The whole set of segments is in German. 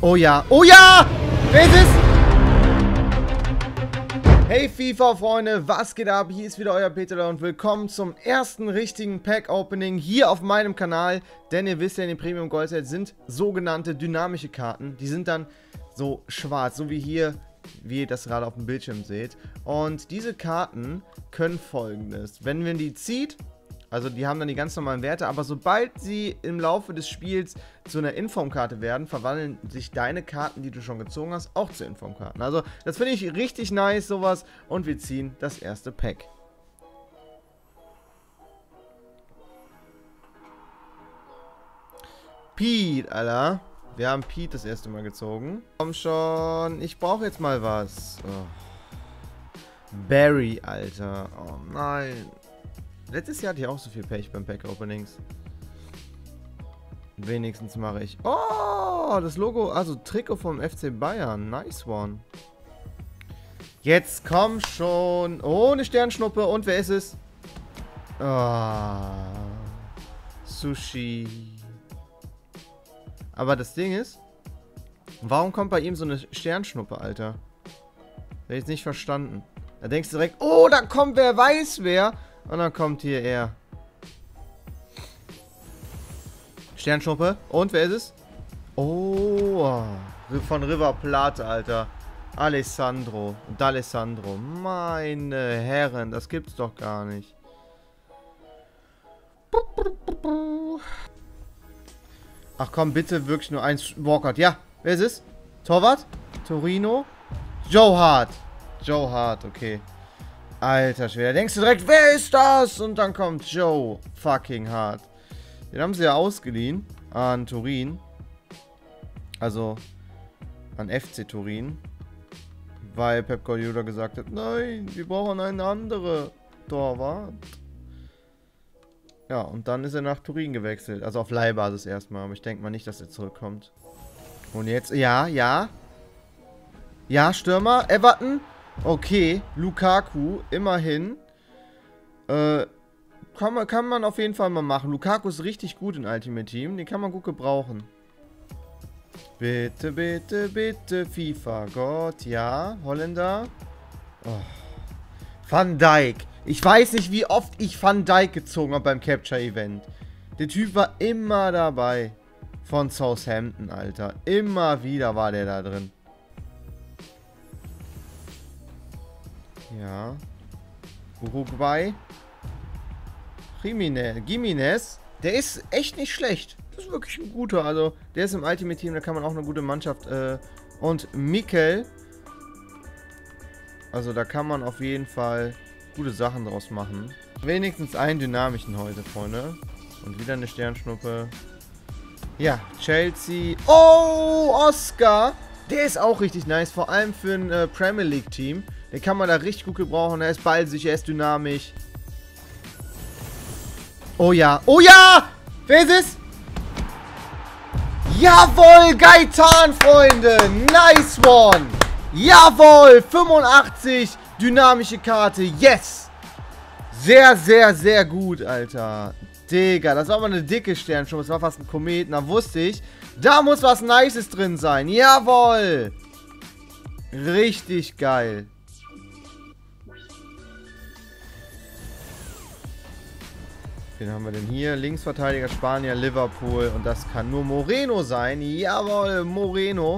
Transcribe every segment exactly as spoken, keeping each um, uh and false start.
Oh ja. Oh ja! Wer ist es? Hey FIFA-Freunde, was geht ab? Hier ist wieder euer Peter und willkommen zum ersten richtigen Pack-Opening hier auf meinem Kanal. Denn ihr wisst ja, in den Premium Gold Set sind sogenannte dynamische Karten. Die sind dann so schwarz, so wie hier, wie ihr das gerade auf dem Bildschirm seht. Und diese Karten können Folgendes. Wenn man die zieht, also die haben dann die ganz normalen Werte, aber sobald sie im Laufe des Spiels zu einer Informkarte werden, verwandeln sich deine Karten, die du schon gezogen hast, auch zu Informkarten. Also das finde ich richtig nice, sowas. Und wir ziehen das erste Pack. Pete, Alter. Wir haben Pete das erste Mal gezogen. Komm schon, ich brauche jetzt mal was. Oh. Barry, Alter. Oh nein. Letztes Jahr hatte ich auch so viel Pech beim Pack-Openings. Wenigstens mache ich... Oh, das Logo, also Trikot vom F C Bayern. Nice one. Jetzt komm schon. Oh, eine Sternschnuppe. Und wer ist es? Oh, Sushi. Aber das Ding ist, warum kommt bei ihm so eine Sternschnuppe, Alter? Hab ich jetzt nicht verstanden. Da denkst du direkt, oh, da kommt wer weiß wer. Und dann kommt hier er. Sternschnuppe. Und wer ist es? Oh, von River Plate, Alter. Alessandro. D'Alessandro. Meine Herren, das gibt's doch gar nicht. Ach komm, bitte wirklich nur eins. Walkout. Ja, wer ist es? Torwart? Torino? Joe Hart. Joe Hart, okay. Alter Schwede. Denkst du direkt, wer ist das? Und dann kommt Joe fucking Hart. Den haben sie ja ausgeliehen an Turin. Also an F C Turin. Weil Pep Guardiola gesagt hat, nein, wir brauchen einen anderen Torwart. Ja, und dann ist er nach Turin gewechselt. Also auf Leihbasis erstmal. Aber ich denke mal nicht, dass er zurückkommt. Und jetzt, ja, ja. Ja, Stürmer, Everton. Okay, Lukaku, immerhin. Äh, kann man, kann man auf jeden Fall mal machen. Lukaku ist richtig gut in Ultimate Team. Den kann man gut gebrauchen. Bitte, bitte, bitte, FIFA. Gott, ja. Holländer. Oh. Van Dijk. Ich weiß nicht, wie oft ich Van Dijk gezogen habe beim Capture-Event. Der Typ war immer dabei. Von Southampton, Alter. Immer wieder war der da drin. Ja. Uruguay. Jimenez. Jimenez. Der ist echt nicht schlecht. Das ist wirklich ein guter. Also, der ist im Ultimate Team. Da kann man auch eine gute Mannschaft. Äh, und Mikel. Also, da kann man auf jeden Fall gute Sachen draus machen. Wenigstens einen dynamischen heute, Freunde. Und wieder eine Sternschnuppe. Ja, Chelsea. Oh, Oscar. Der ist auch richtig nice. Vor allem für ein äh, Premier League Team. Den kann man da richtig gut gebrauchen. Er ist ballsicher, er ist dynamisch. Oh ja. Oh ja! Wer ist es? Jawohl, Gaetan, Freunde. Nice one. Jawohl, fünfundachtzig. Dynamische Karte. Yes. Sehr, sehr, sehr gut, Alter. Digga, das war aber eine dicke Sternschnuppe. Das war fast ein Komet. Da wusste ich, da muss was Nices drin sein. Jawohl. Richtig geil. Wen haben wir denn hier? Linksverteidiger Spanier, Liverpool. Und das kann nur Moreno sein. Jawohl, Moreno.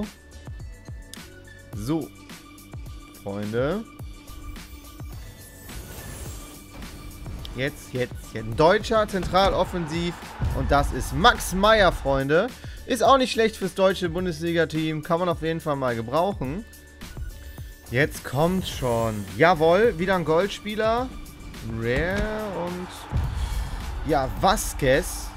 So. Freunde. Jetzt, jetzt, jetzt. Deutscher Zentraloffensiv. Und das ist Max Meyer, Freunde. Ist auch nicht schlecht fürs deutsche Bundesliga-Team. Kann man auf jeden Fall mal gebrauchen. Jetzt kommt schon. Jawohl, wieder ein Goldspieler. Rare und... Ja, Vasquez.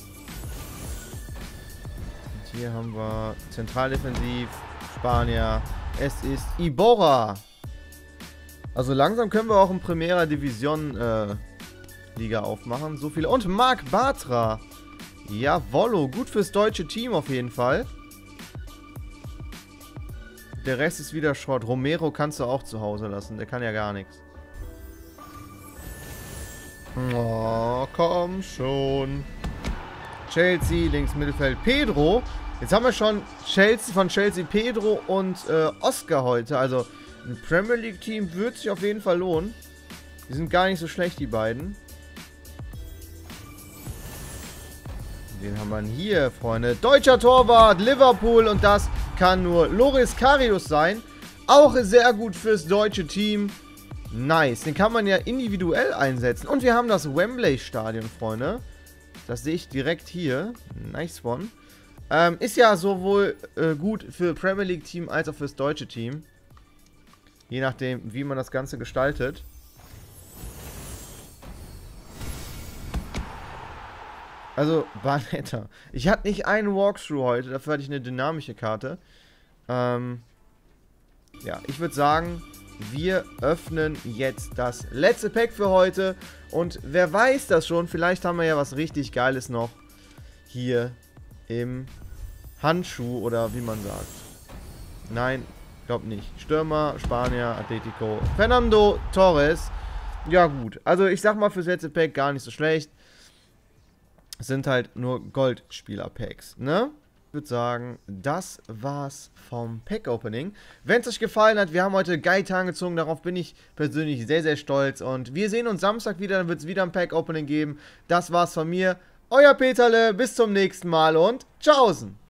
Und hier haben wir Zentraldefensiv, Spanier. Es ist Iborra. Also langsam können wir auch in Primera Division äh, Liga aufmachen. So viele. Und Marc Bartra. Jawollo. Gut fürs deutsche Team auf jeden Fall. Der Rest ist wieder Schrott. Romero kannst du auch zu Hause lassen. Der kann ja gar nichts. Oh, komm schon. Chelsea, links Mittelfeld Pedro. Jetzt haben wir schon Chelsea von Chelsea, Pedro und äh, Oscar heute. Also ein Premier League Team wird sich auf jeden Fall lohnen. Die sind gar nicht so schlecht, die beiden. Den haben wir hier, Freunde. Deutscher Torwart, Liverpool. Und das kann nur Loris Karius sein. Auch sehr gut fürs deutsche Team. Nice. Den kann man ja individuell einsetzen. Und wir haben das Wembley-Stadion, Freunde. Das sehe ich direkt hier. Nice one. Ähm, ist ja sowohl äh, gut für Premier League Team als auch fürs deutsche Team. Je nachdem, wie man das Ganze gestaltet. Also, war netter. Ich hatte nicht einen Walkthrough heute, dafür hatte ich eine dynamische Karte. Ähm, ja, ich würde sagen, wir öffnen jetzt das letzte Pack für heute. Und wer weiß das schon, vielleicht haben wir ja was richtig Geiles noch hier im Handschuh oder wie man sagt. Nein, glaub nicht. Stürmer, Spanier, Atletico, Fernando Torres. Ja gut, also ich sag mal fürs letzte Pack gar nicht so schlecht. Es sind halt nur Goldspieler-Packs, ne? Ich würde sagen, das war's vom Pack-Opening. Wenn es euch gefallen hat, wir haben heute Geite angezogen, darauf bin ich persönlich sehr, sehr stolz. Und wir sehen uns Samstag wieder, dann wird es wieder ein Pack-Opening geben. Das war's von mir, euer Peterle, bis zum nächsten Mal und tschaußen!